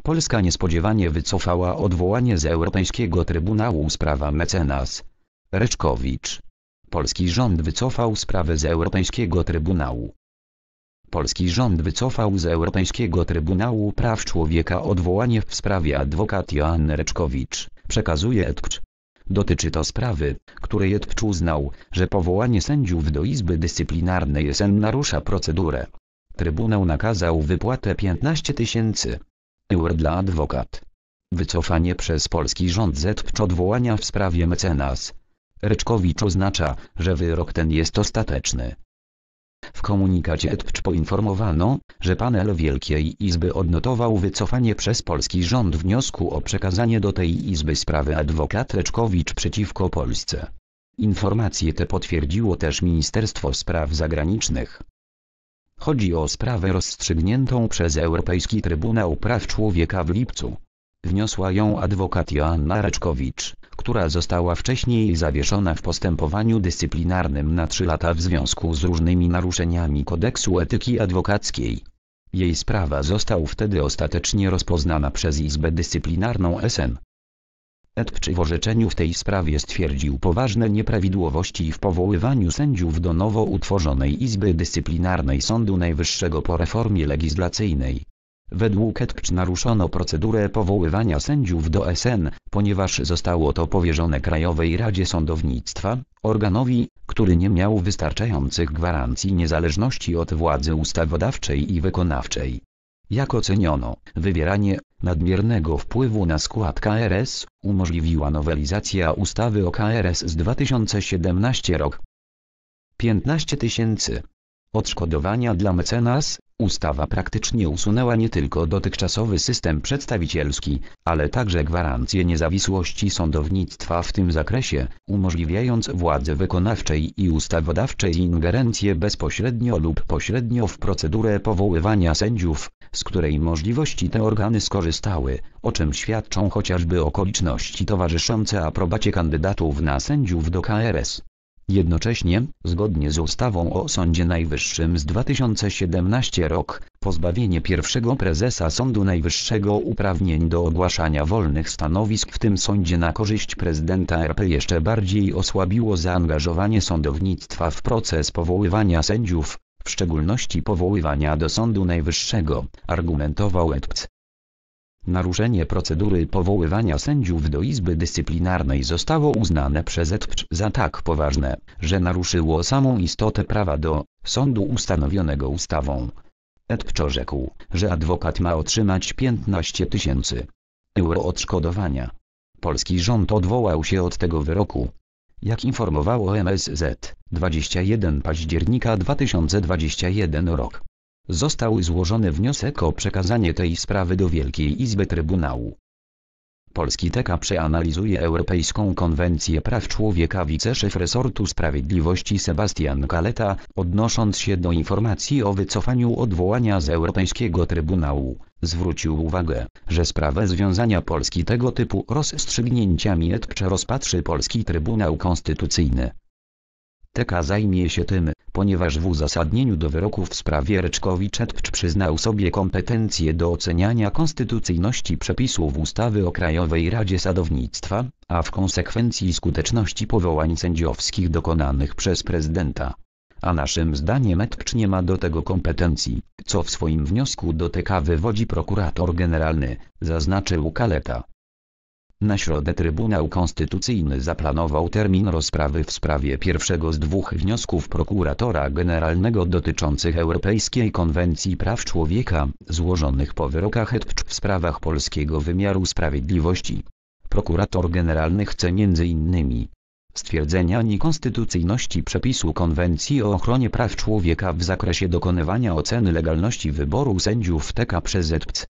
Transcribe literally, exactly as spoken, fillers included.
Polska niespodziewanie wycofała odwołanie z Europejskiego Trybunału sprawa mecenas Reczkowicz. Polski rząd wycofał sprawę z Europejskiego Trybunału. Polski rząd wycofał z Europejskiego Trybunału Praw Człowieka odwołanie w sprawie adwokat Joanny Reczkowicz, przekazuje E T P C. Dotyczy to sprawy, której E T P C uznał, że powołanie sędziów do Izby Dyscyplinarnej S N narusza procedurę. Trybunał nakazał wypłatę piętnaście tysięcy euro dla adwokat. Wycofanie przez polski rząd z E T P C odwołania w sprawie mecenas Reczkowicz oznacza, że wyrok ten jest ostateczny. W komunikacie E T P C poinformowano, że panel Wielkiej Izby odnotował wycofanie przez polski rząd wniosku o przekazanie do tej Izby sprawy adwokat Reczkowicz przeciwko Polsce. Informacje te potwierdziło też Ministerstwo Spraw Zagranicznych. Chodzi o sprawę rozstrzygniętą przez Europejski Trybunał Praw Człowieka w lipcu. Wniosła ją adwokat Joanna Reczkowicz, która została wcześniej zawieszona w postępowaniu dyscyplinarnym na trzy lata w związku z różnymi naruszeniami kodeksu etyki adwokackiej. Jej sprawa została wtedy ostatecznie rozpoznana przez Izbę Dyscyplinarną S N. E T P C w orzeczeniu w tej sprawie stwierdził poważne nieprawidłowości w powoływaniu sędziów do nowo utworzonej Izby Dyscyplinarnej Sądu Najwyższego po reformie legislacyjnej. Według E T P C naruszono procedurę powoływania sędziów do S N, ponieważ zostało to powierzone Krajowej Radzie Sądownictwa, organowi, który nie miał wystarczających gwarancji niezależności od władzy ustawodawczej i wykonawczej. Jak oceniono, wywieranie nadmiernego wpływu na skład K R S umożliwiła nowelizacja ustawy o K R S z dwa tysiące siedemnastego rok. piętnaście tysięcy odszkodowania dla mecenas. Ustawa praktycznie usunęła nie tylko dotychczasowy system przedstawicielski, ale także gwarancję niezawisłości sądownictwa w tym zakresie, umożliwiając władzy wykonawczej i ustawodawczej ingerencję bezpośrednio lub pośrednio w procedurę powoływania sędziów, z której możliwości te organy skorzystały, o czym świadczą chociażby okoliczności towarzyszące aprobacie kandydatów na sędziów do K R S. Jednocześnie, zgodnie z ustawą o Sądzie Najwyższym z dwa tysiące siedemnastego rok, pozbawienie pierwszego prezesa Sądu Najwyższego uprawnień do ogłaszania wolnych stanowisk w tym sądzie na korzyść prezydenta R P jeszcze bardziej osłabiło zaangażowanie sądownictwa w proces powoływania sędziów, w szczególności powoływania do Sądu Najwyższego, argumentował E T P C. Naruszenie procedury powoływania sędziów do Izby Dyscyplinarnej zostało uznane przez E T P C za tak poważne, że naruszyło samą istotę prawa do sądu ustanowionego ustawą. E T P C orzekł, że adwokat ma otrzymać piętnaście tysięcy euro odszkodowania. Polski rząd odwołał się od tego wyroku. Jak informowało M S Z, dwudziestego pierwszego października dwa tysiące dwudziestego pierwszego rok. Został złożony wniosek o przekazanie tej sprawy do Wielkiej Izby Trybunału. Polski T K przeanalizuje Europejską Konwencję Praw Człowieka. Wiceszef resortu sprawiedliwości Sebastian Kaleta, odnosząc się do informacji o wycofaniu odwołania z Europejskiego Trybunału, zwrócił uwagę, że sprawę związania Polski tego typu rozstrzygnięciami E T P C rozpatrzy Polski Trybunał Konstytucyjny. T K zajmie się tym, ponieważ w uzasadnieniu do wyroku w sprawie Reczkowicz E T P C przyznał sobie kompetencje do oceniania konstytucyjności przepisów ustawy o Krajowej Radzie Sądownictwa, a w konsekwencji skuteczności powołań sędziowskich dokonanych przez prezydenta. A naszym zdaniem E T P C nie ma do tego kompetencji, co w swoim wniosku do T K wywodzi prokurator generalny, zaznaczył Kaleta. Na środę Trybunał Konstytucyjny zaplanował termin rozprawy w sprawie pierwszego z dwóch wniosków prokuratora generalnego dotyczących Europejskiej Konwencji Praw Człowieka, złożonych po wyrokach E T P C w sprawach polskiego wymiaru sprawiedliwości. Prokurator generalny chce między innymi stwierdzenia niekonstytucyjności przepisu Konwencji o ochronie praw człowieka w zakresie dokonywania oceny legalności wyboru sędziów T K przez E T P C.